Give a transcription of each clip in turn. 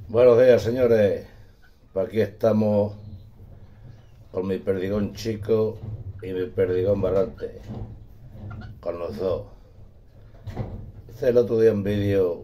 Buenos días, señores. Pues aquí estamos con mi perdigón chico y mi perdigón barrante. Con los dos. Hice el otro día un vídeo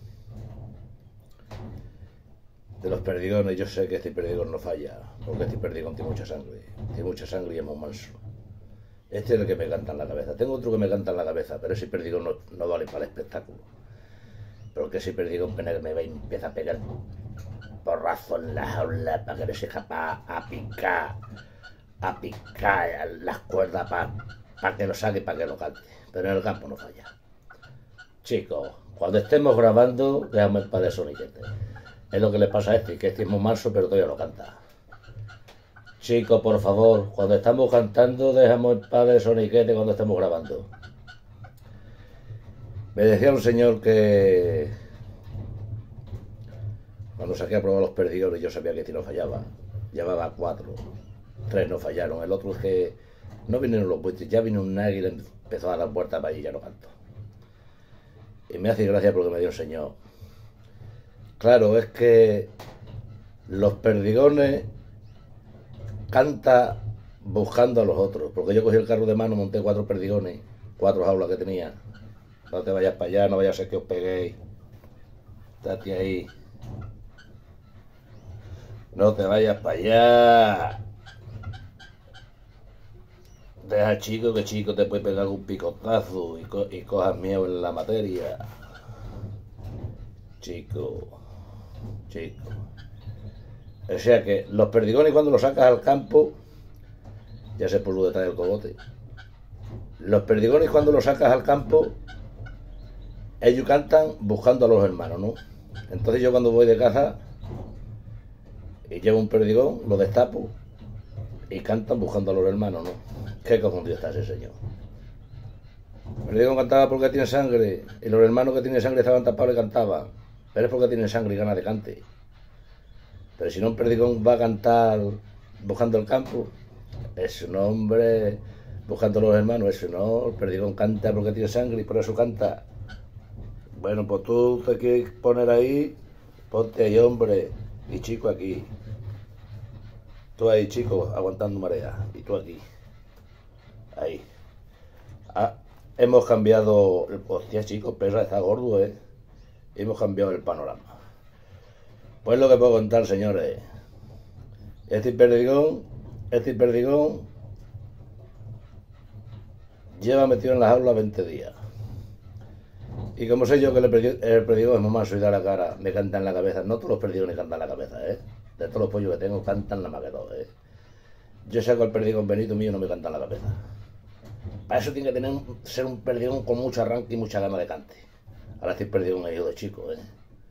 de los perdigones. Yo sé que este perdigón no falla, porque este perdigón tiene mucha sangre. Tiene mucha sangre y es muy manso. Este es el que me canta en la cabeza. Tengo otro que me canta en la cabeza, pero ese perdigón no vale para el espectáculo. Pero que ese perdigón pena que me va y empieza a pegar porrazo en la jaula para que no sea capaz a picar las cuerdas para que lo saque y para que lo cante. Pero en el campo no falla. Chicos, cuando estemos grabando, déjame en paz de soniquete. Es lo que le pasa a este, que este es muy manso, pero todavía no canta. Chicos, por favor, cuando estamos cantando, dejamos en paz de soniquete cuando estemos grabando. Me decía un señor que cuando saqué a probar los perdigones yo sabía que este no fallaba. Llevaba 4, 3 no fallaron. El otro es que no vinieron los buitres, ya vino un águila y empezó a dar vueltas para allí y ya no cantó. Y me hace gracia porque me dio el señor. Claro, es que los perdigones canta buscando a los otros. Porque yo cogí el carro de mano, monté 4 perdigones, 4 jaulas que tenía. No te vayas para allá, no vaya a ser que os peguéis. Estate ahí. No te vayas para allá. Deja chico, que chico te puede pegar un picotazo y cojas miedo en la materia. Chico. O sea que los perdigones cuando los sacas al campo, ya sé por lo detrás del cogote. Los perdigones cuando los sacas al campo, ellos cantan buscando a los hermanos, ¿no? Entonces yo cuando voy de caza y llevo un perdigón, lo destapo y cantan buscando a los hermanos, ¿no? Qué confundido está ese señor. El perdigón cantaba porque tiene sangre y los hermanos que tienen sangre estaban tapados y cantaban. Pero es porque tienen sangre y ganas de cante. Pero si no, un perdigón va a cantar buscando el campo, es un hombre buscando a los hermanos, eso no. El perdigón canta porque tiene sangre y por eso canta. Bueno, pues tú te quieres poner ahí, ponte ahí, hombre, y chico aquí. Tú ahí, chico, aguantando marea, y tú aquí. Ahí. Ah, hemos cambiado. Hostia, chico, Perra está gordo, ¿eh? Hemos cambiado el panorama. Pues lo que puedo contar, señores. Este perdigón lleva metido en la jaula 20 días. Y como sé yo que el perdigón es muy manso y da la cara, me canta en la cabeza. No todos los perdigones cantan en la cabeza, ¿eh? De todos los pollos que tengo, cantan la más que dos, ¿eh? Yo saco el perdigón Benito mío y no me canta en la cabeza. Para eso tiene que ser un perdigón con mucho arranque y mucha gana de cante. Ahora este perdigón es hijo de chico, ¿eh?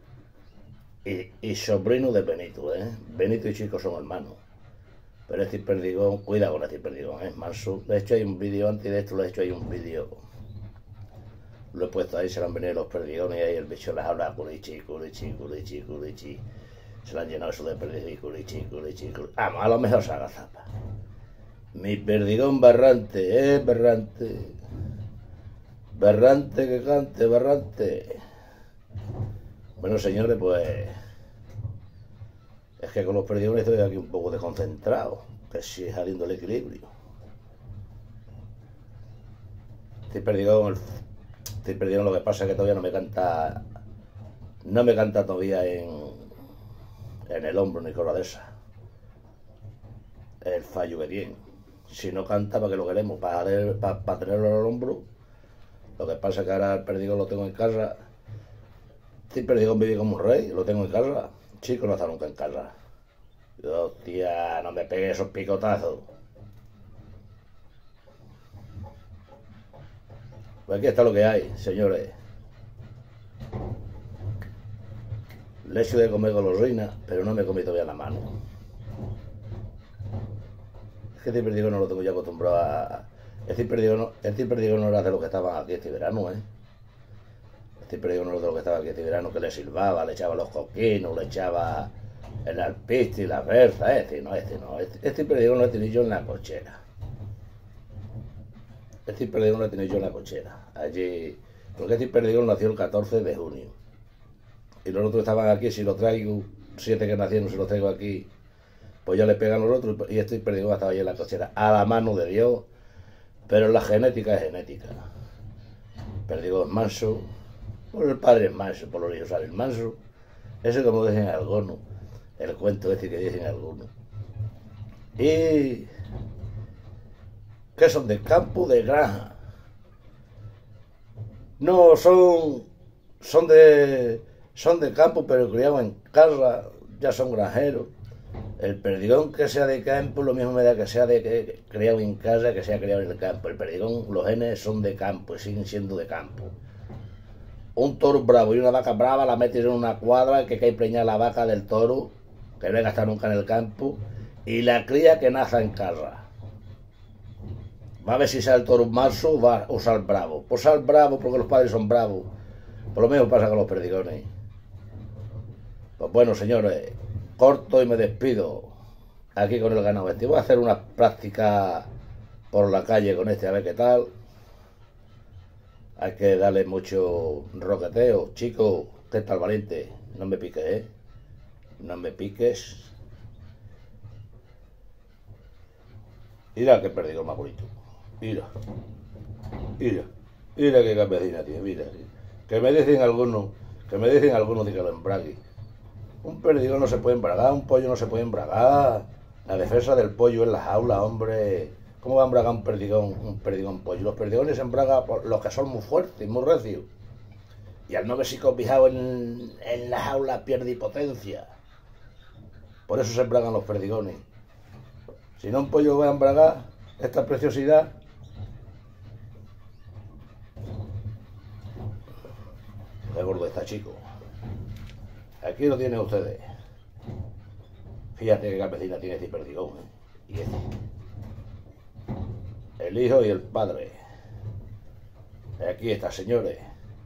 Y sobrino de Benito, ¿eh? Benito y Chico son hermanos. Pero este perdigón, cuidado con este perdigón, es manso. De hecho hay un vídeo, antes de esto lo he hecho, hay un vídeo. Lo he puesto ahí, se le han venido los perdigones y ahí el bicho les habla culichi. Se le han llenado eso de perdigón, culichi. Vamos, a lo mejor se agazapa. Mi perdigón berrante, berrante. Berrante que cante, berrante. Bueno, señores, pues es que con los perdigones estoy aquí un poco desconcentrado, que si saliendo el equilibrio. Estoy perdido lo que pasa es que todavía no me canta todavía en el hombro ni cosa de esa. El fallo que tiene. Si no canta, para que lo queremos, para tenerlo al hombro. Lo que pasa es que ahora el perdigón lo tengo en casa. Este perdigón vive como un rey, lo tengo en casa. Chico no está nunca en casa. Hostia, no me pegues esos picotazos. Pues aquí está lo que hay, señores. Le he hecho de comer golosina, pero no me he comido todavía la mano. Es que este perdigón no lo tengo ya acostumbrado a... Este perdigón no era de lo que estaban aquí este verano, ¿eh? Este perdigón no era de lo que estaba aquí este verano, que le silbaba, le echaba los coquinos, le echaba el alpiste y la berza. Este perdigón lo he tenido yo en la cochera. Este perdigón lo he tenido yo en la cochera. Allí, porque este perdigón nació el 14 de junio. Y los otros estaban aquí, si lo traigo, 7 que nacieron se los tengo aquí, pues ya le pegan los otros y este perdigón estaba ahí en la cochera, a la mano de Dios, pero la genética es genética. Perdigón es manso, por el padre es manso, por los hijos salen manso, eso como dicen algunos, el cuento este que dicen algunos. Y que son de campo, de granja. No, son de campo, pero criados en casa, ya son granjeros. El perdigón que sea de campo, lo mismo me da que sea criado en casa, que sea criado en el campo. El perdigón, los genes son de campo y siguen siendo de campo. Un toro bravo y una vaca brava la metes en una cuadra que cae preñada la vaca del toro, que no venga a estar nunca en el campo, y la cría que naza en casa. Va a ver si sale el toro manso o sale bravo. Pues sale bravo porque los padres son bravos. Por lo mismo pasa con los perdigones. Pues bueno, señores, corto y me despido aquí con el ganado este. Voy a hacer una práctica por la calle con este, a ver qué tal. Hay que darle mucho roqueteo. Chico, ¿qué tal, valiente? No me piques, ¿eh? No me piques. Mira qué perdigón más bonito. Mira qué campesina tiene, mira. Que me dicen algunos de que lo embrague. Un perdigón no se puede embragar, un pollo no se puede embragar. La defensa del pollo en la jaula, hombre. ¿Cómo va a embragar un perdigón pollo? Los perdigones se embragan por los que son muy fuertes, muy recios. Y al no verse cobijado en la jaula pierde potencia. Por eso se embragan los perdigones. Si no, un pollo va a embragar esta preciosidad. Qué gordo está, chico. Aquí lo tienen ustedes. Fíjate qué campesina tiene este perdigón, ¿eh? Y este. El hijo y el padre. Aquí está, señores.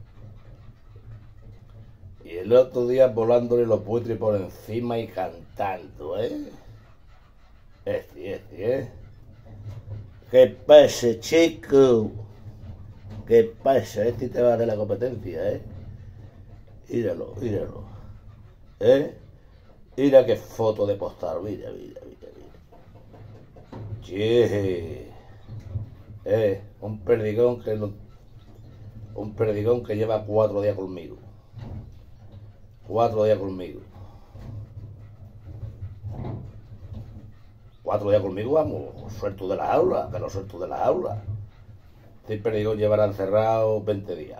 Y el otro día volándole los buitres por encima y cantando, ¿eh? ¿eh? ¿Qué pasa, chico? ¿Qué pasa? Este te va de la competencia, ¿eh? Míralo. ¿Eh? Mira qué foto de postar, mira. Che. Un perdigón que lleva 4 días conmigo. 4 días conmigo. 4 días conmigo, vamos, suelto de la jaula, que lo suelto de la jaula. Este perdigón llevará encerrado 20 días.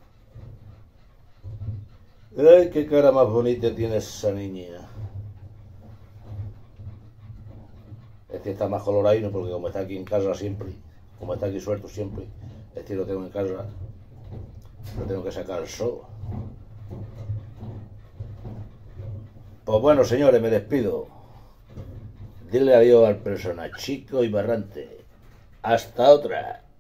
¡Ay, qué cara más bonita tiene esa niña! Este está más coloradino porque como está aquí en casa siempre, como está aquí suelto siempre, este lo tengo en casa, lo tengo que sacar al sol. Pues bueno, señores, me despido. Dile adiós al personaje chico y barrante. Hasta otra.